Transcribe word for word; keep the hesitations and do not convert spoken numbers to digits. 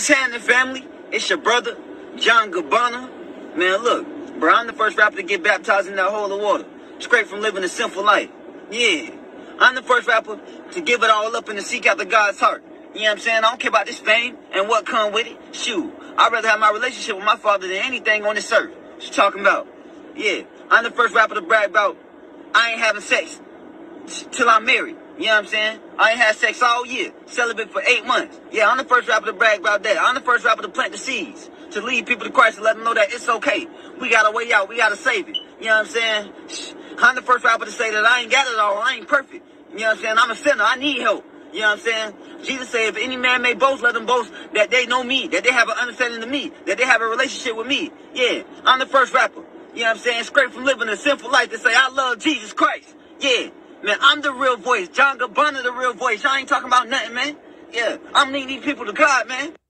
What's happening, family? It's your brother, John Gabbana. Man, look, bro, I'm the first rapper to get baptized in that holy water, straight from living a sinful life. Yeah, I'm the first rapper to give it all up and to seek after God's heart. You know what I'm saying? I don't care about this fame and what come with it. Shoot, I'd rather have my relationship with my father than anything on this earth. What you talking about? Yeah, I'm the first rapper to brag about I ain't having sex till I'm married. You know what I'm saying? I ain't had sex all year. Celibate for eight months. Yeah, I'm the first rapper to brag about that. I'm the first rapper to plant the seeds, to lead people to Christ and let them know that it's okay. We got a way out. We got to save it. You know what I'm saying? I'm the first rapper to say that I ain't got it all. I ain't perfect. You know what I'm saying? I'm a sinner. I need help. You know what I'm saying? Jesus said, if any man may boast, let them boast that they know me, that they have an understanding of me, that they have a relationship with me. Yeah, I'm the first rapper. You know what I'm saying? Straight from living a sinful life to say, I love Jesus Christ. Yeah. Man, I'm the real voice. John Gabbana, the real voice. Y'all ain't talking about nothing, man. Yeah, I'm leading these people to God, man.